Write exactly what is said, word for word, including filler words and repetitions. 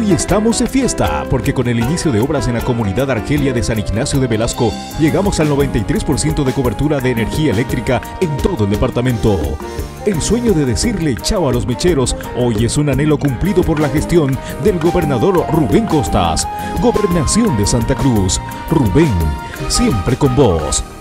Hoy estamos de fiesta porque con el inicio de obras en la comunidad Argelia de San Ignacio de Velasco llegamos al noventa y tres por ciento de cobertura de energía eléctrica en todo el departamento. El sueño de decirle chao a los mecheros hoy es un anhelo cumplido por la gestión del gobernador Rubén Costas. Gobernación de Santa Cruz. Rubén, siempre con vos.